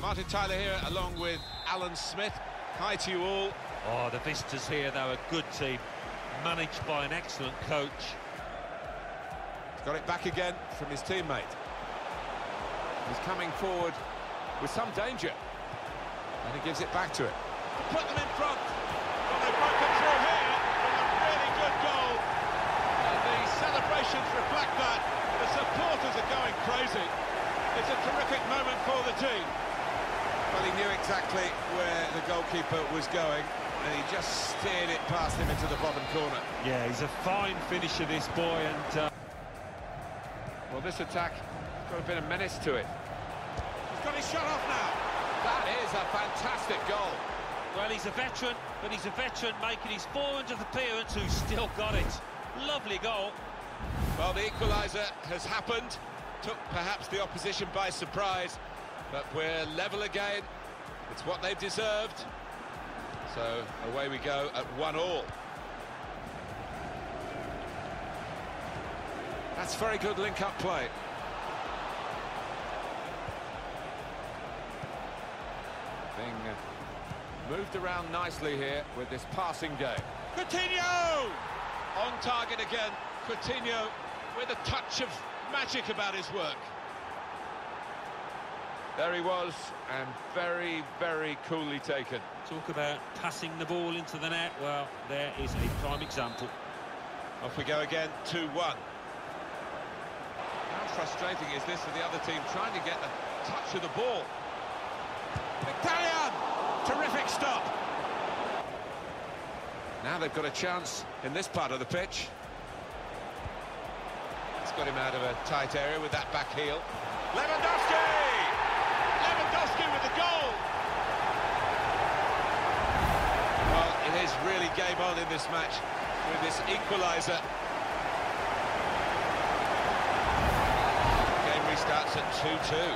Martin Tyler here, along with Alan Smith. Hi to you all. Oh, the visitors here, they're a good team, managed by an excellent coach. He's got it back again from his teammate. He's coming forward with some danger. And he gives it back to it. To put them in front. Well, they've broken through here with a really good goal. And the celebrations reflect that. The supporters are going crazy. It's a terrific moment for the team. Well, he knew exactly where the goalkeeper was going, and he just steered it past him into the bottom corner. Yeah, he's a fine finisher, this boy, and... Well, this attack got a bit of menace to it. He's got his shot off now. That is a fantastic goal. Well, he's a veteran, but he's a veteran making his 400th appearance who's still got it. Lovely goal. Well, the equaliser has happened. Took perhaps the opposition by surprise, but we're level again. It's what they've deserved. So away we go at 1-1. That's very good link-up play. Being moved around nicely here with this passing game. Coutinho! On target again. Coutinho with a touch of magic about his work. There he was, and very, very coolly taken. Talk about passing the ball into the net. Well, there is a prime example. Off we go again, 2-1. How frustrating is this for the other team, trying to get a touch of the ball? Mkhitaryan! Terrific stop! Now they've got a chance in this part of the pitch. It's got him out of a tight area with that back heel. Lewandowski! Lewandowski with the goal! Well, it is really game on in this match with this equaliser. Game restarts at 2-2.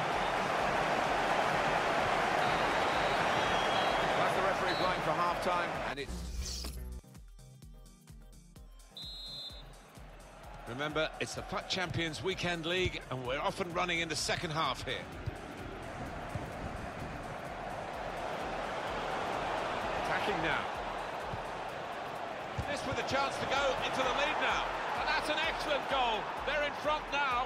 That's the referee blowing for half-time, and it's... Remember, it's the FUT Champions Weekend League, and we're off and running in the second half here. Attacking now. This with a chance to go into the lead now. And that's an excellent goal. They're in front now.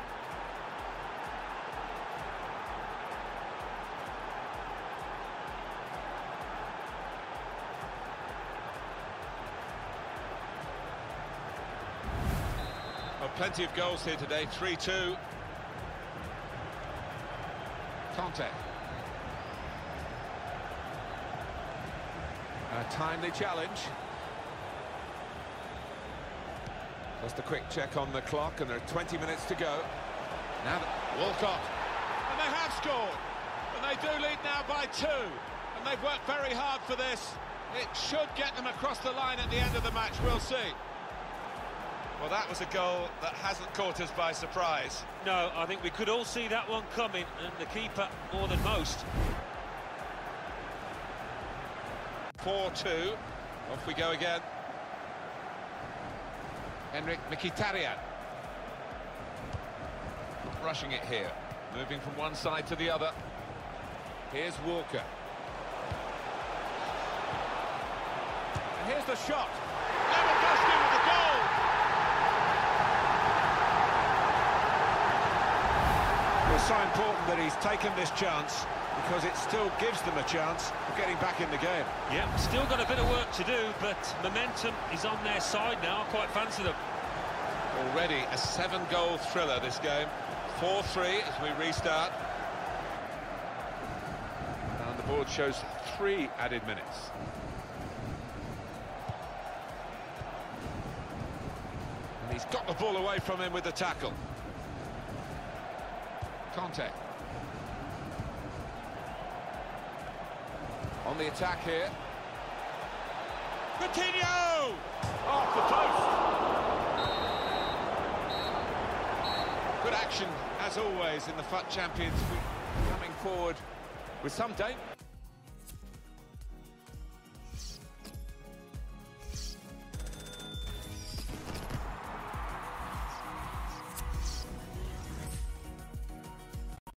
Well, plenty of goals here today, 3-2. Conte. A timely challenge. Just a quick check on the clock, and there are 20 minutes to go. Now Walcott. And they have scored. And they do lead now by 2. And they've worked very hard for this. It should get them across the line at the end of the match, we'll see. Well, that was a goal that hasn't caught us by surprise. No, I think we could all see that one coming, and the keeper more than most. 4-2. Off we go again. Henrik Mkhitaryan. Rushing it here. Moving from one side to the other. Here's Walker. And here's the shot. Lewandowski with the goal! It's so important that he's taken this chance, because it still gives them a chance of getting back in the game. Yeah, still got a bit of work to do, but momentum is on their side now. I quite fancy them. Already a 7-goal thriller, this game. 4-3 as we restart. And the board shows 3 added minutes. And he's got the ball away from him with the tackle. Conte. On the attack here. Coutinho! Off the post. Good action, as always, in the FUT Champions. Coming forward with some danger.